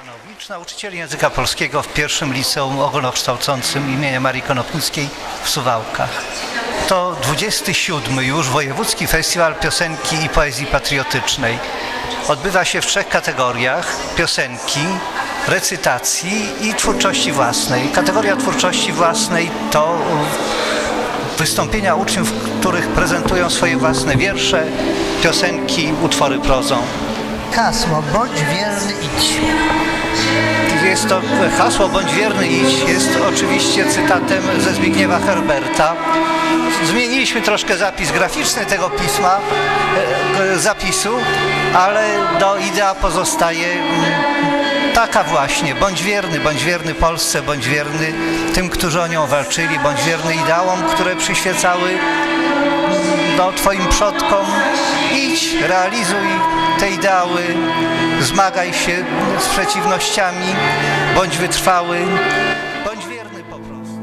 Konopnicz, nauczyciel języka polskiego w pierwszym liceum ogólnokształcącym imienia Marii Konopnickiej w Suwałkach. To 27. już Wojewódzki Festiwal Piosenki i Poezji Patriotycznej. Odbywa się w 3 kategoriach: piosenki, recytacji i twórczości własnej. Kategoria twórczości własnej to wystąpienia uczniów, których prezentują swoje własne wiersze, piosenki, utwory prozą. Hasło "Bądź wierny, idź". Jest to hasło "Bądź wierny, idź" jest oczywiście cytatem ze Zbigniewa Herberta. Zmieniliśmy troszkę zapis graficzny tego pisma, zapisu, ale idea pozostaje taka właśnie: bądź wierny Polsce, bądź wierny tym, którzy o nią walczyli, bądź wierny ideałom, które przyświecały Twoim przodkom. Idź, realizuj te ideały, zmagaj się z przeciwnościami, bądź wytrwały, bądź wierny po prostu.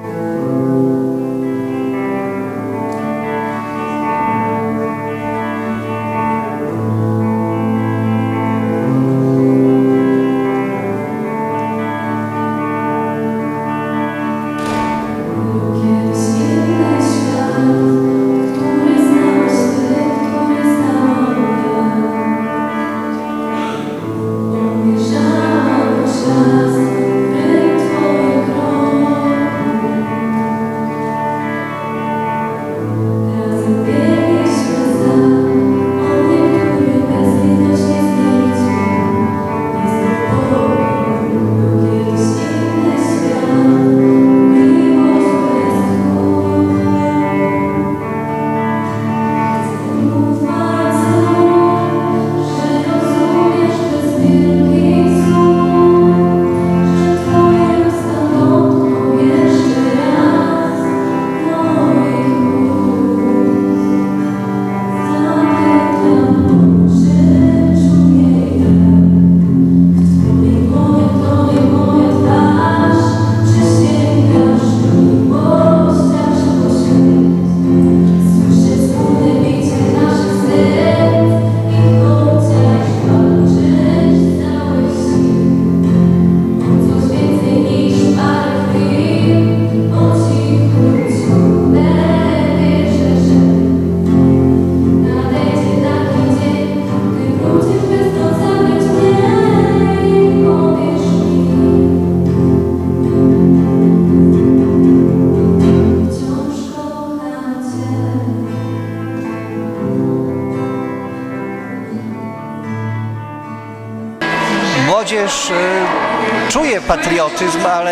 Młodzież czuje patriotyzm, ale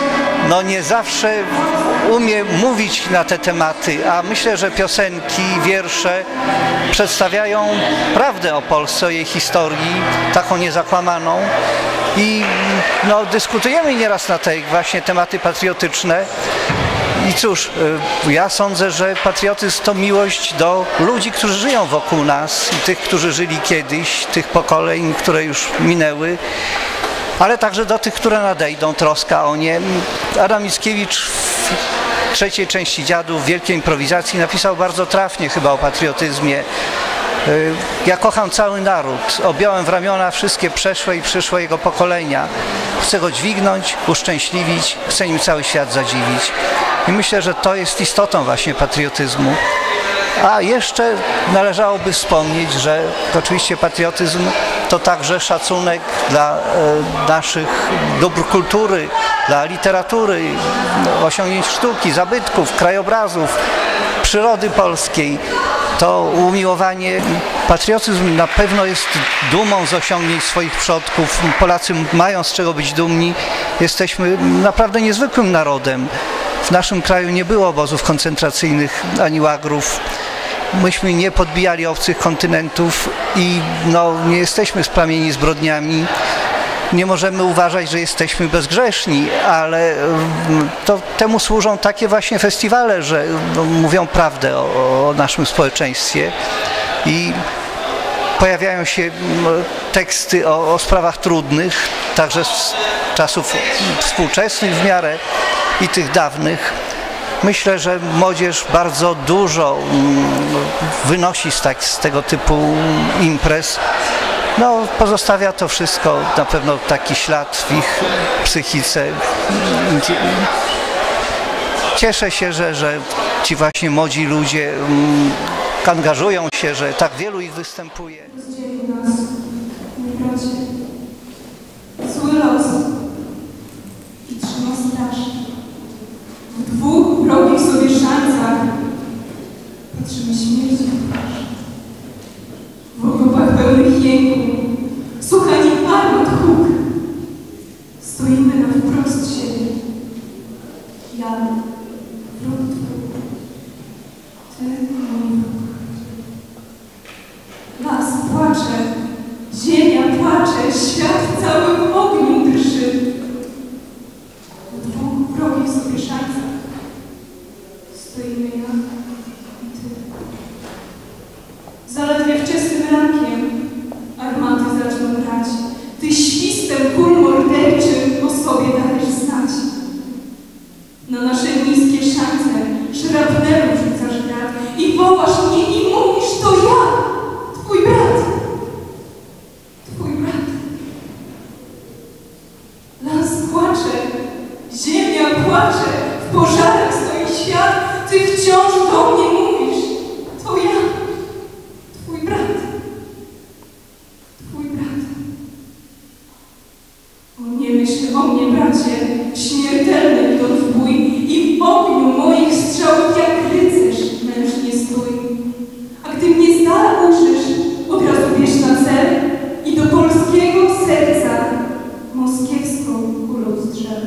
nie zawsze umie mówić na te tematy, a myślę, że piosenki, wiersze przedstawiają prawdę o Polsce, o jej historii, taką niezakłamaną. I dyskutujemy nieraz na te właśnie tematy patriotyczne. I cóż, ja sądzę, że patriotyzm to miłość do ludzi, którzy żyją wokół nas i tych, którzy żyli kiedyś, tych pokoleń, które już minęły, ale także do tych, które nadejdą, troska o nie. Adam Mickiewicz w 3. części Dziadów, w wielkiej improwizacji, napisał bardzo trafnie chyba o patriotyzmie. Ja kocham cały naród, objąłem w ramiona wszystkie przeszłe i przyszłe jego pokolenia. Chcę go dźwignąć, uszczęśliwić, chcę nim cały świat zadziwić. I myślę, że to jest istotą właśnie patriotyzmu. A jeszcze należałoby wspomnieć, że oczywiście patriotyzm to także szacunek dla naszych dóbr kultury, dla literatury, osiągnięć sztuki, zabytków, krajobrazów, przyrody polskiej. To umiłowanie. Patriotyzm na pewno jest dumą z osiągnięć swoich przodków. Polacy mają z czego być dumni. Jesteśmy naprawdę niezwykłym narodem. W naszym kraju nie było obozów koncentracyjnych ani łagrów. Myśmy nie podbijali obcych kontynentów i nie jesteśmy splamieni zbrodniami. Nie możemy uważać, że jesteśmy bezgrzeszni, ale temu służą takie właśnie festiwale, że mówią prawdę o naszym społeczeństwie i pojawiają się teksty o sprawach trudnych, także z czasów współczesnych w miarę i tych dawnych. Myślę, że młodzież bardzo dużo wynosi z tego typu imprez. no, pozostawia to wszystko na pewno taki ślad w ich psychice. Cieszę się, że ci właśnie młodzi ludzie angażują się, że tak wielu ich występuje. Rozdzielił nas, mój bracie. Zły los i trzyma straż. W dwóch wrogich sobie szansach patrzymy śmierci w twarz. W okopach pełnych jęku, słuchani armat huk. Stoimy na wprost siebie. Ja, wróg twój, ty mój wróg. Las płacze, ziemia płacze, świat cały w ogniu drży. W dwóch wrogich sobie szańcach stoimy ja i ty. Zaledwie wczesnym rankiem armaty zaczną grać. Ty świstem kul morderczym o sobie dajesz znać. Na nasze niskie szańce szrapnelu rzucasz grat i wołasz mnie i mówisz, to ja! Twój brat! Twój brat! Las płacze, ziemia płacze, w pożarach stoi świat, ty wciąż do mnie mówisz. To ja, twój brat. Twój brat. O, nie myśl o mnie, bracie, śmiertelny idąc w bój i w ogniu moich strzałów jak rycerz mężnie stój. A gdy mnie z dala ujrzysz, od razu bierz na cel i do polskiego serca moskiewską kulą strzel.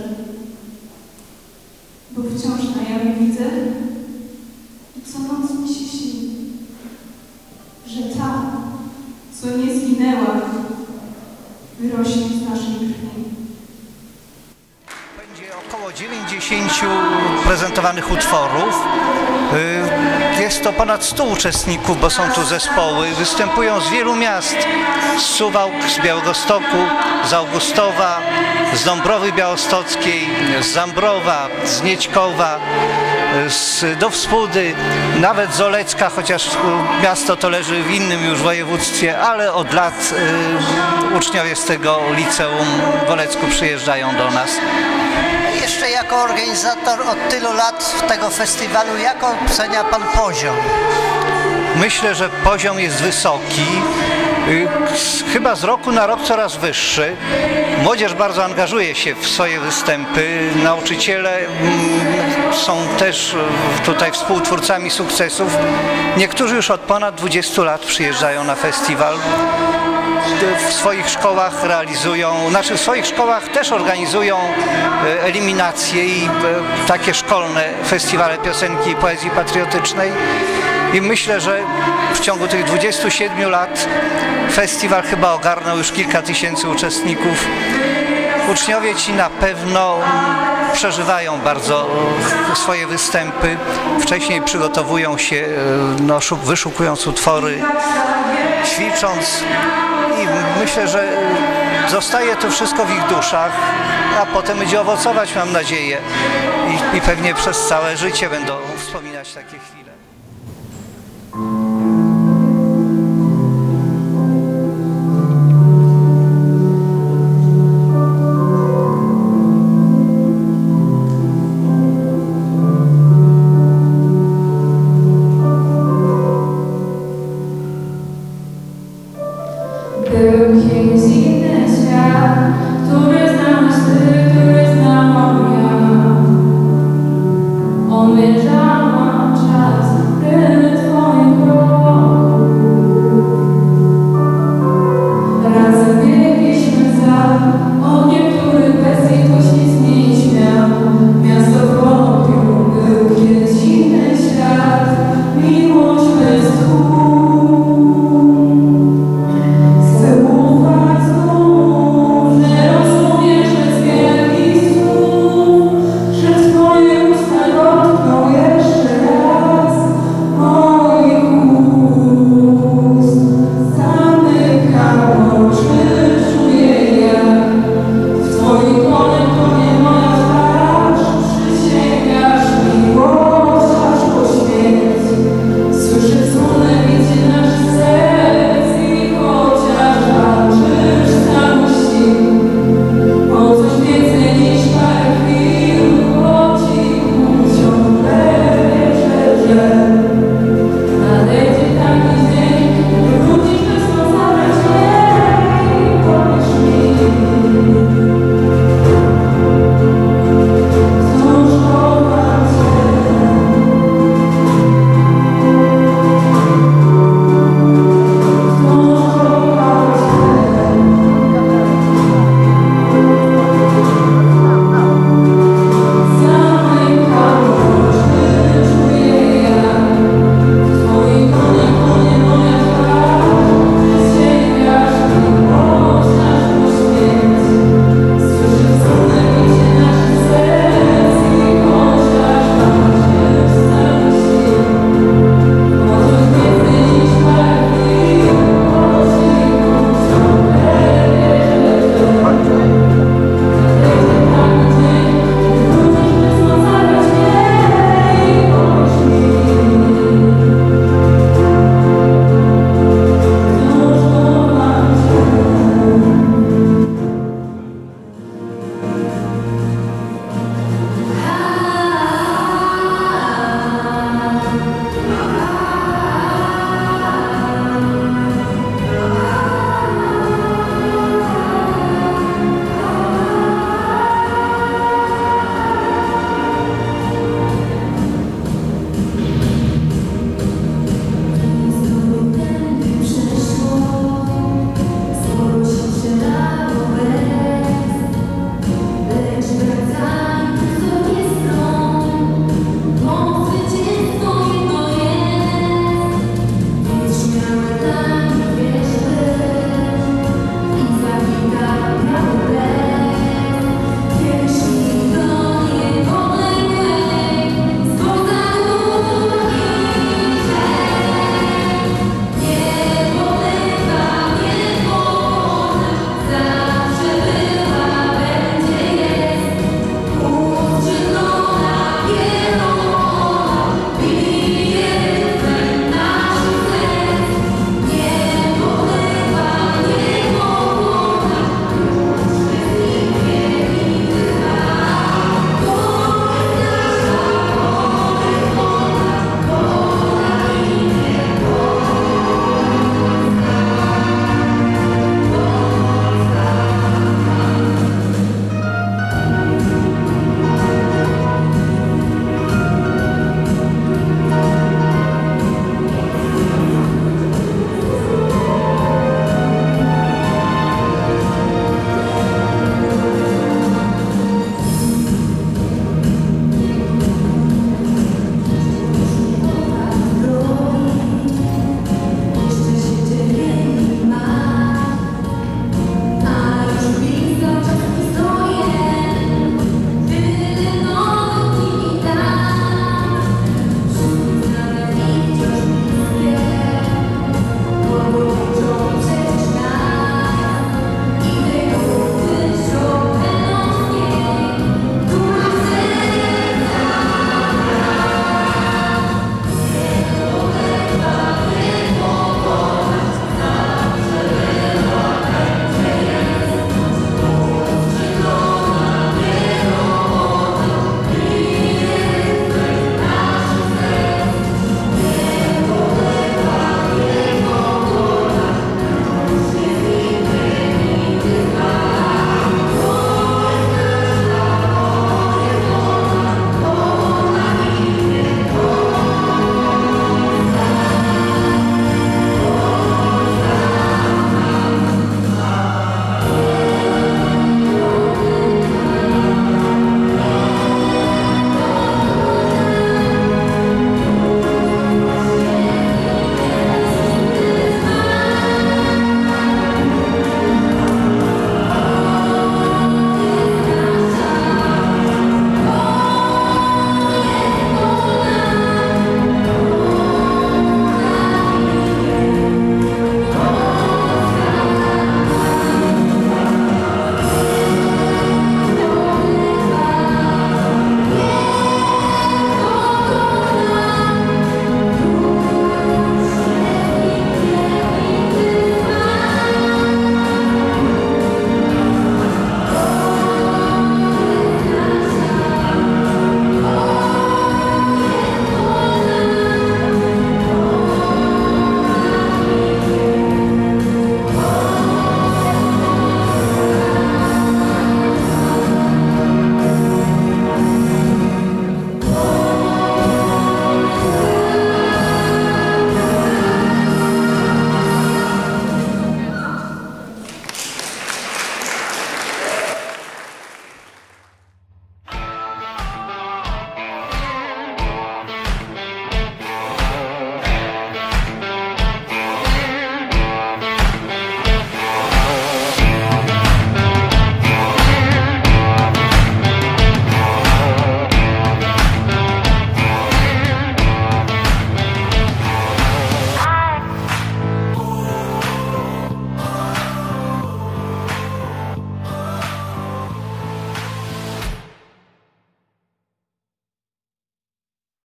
Bo wciąż na jawie widzę i co noc mi się śni, że ta, co nie zginęła, wyrośnie z naszej krwi. Będzie około 90 prezentowanych utworów. Jest to ponad 100 uczestników, bo są tu zespoły. Występują z wielu miast. Z Suwałk, z Białegostoku, z Augustowa, z Dąbrowy Białostockiej, z Zambrowa, z Niedźkowa, z Dowspudy, nawet z Olecka, chociaż miasto to leży w innym już województwie, ale od lat uczniowie z tego liceum w Olecku przyjeżdżają do nas. Jeszcze jako organizator od tylu lat tego festiwalu, jak ocenia pan poziom? Myślę, że poziom jest wysoki, chyba z roku na rok coraz wyższy. Młodzież bardzo angażuje się w swoje występy, nauczyciele są też tutaj współtwórcami sukcesów. Niektórzy już od ponad 20 lat przyjeżdżają na festiwal. W swoich szkołach realizują, w swoich szkołach też organizują eliminacje i takie szkolne festiwale piosenki i poezji patriotycznej. I myślę, że w ciągu tych 27 lat festiwal chyba ogarnął już kilka tysięcy uczestników. Uczniowie ci na pewno przeżywają bardzo swoje występy. Wcześniej przygotowują się, wyszukując utwory, ćwicząc. I myślę, że zostaje to wszystko w ich duszach, a potem będzie owocować, mam nadzieję. I pewnie przez całe życie będą wspominać takie chwile.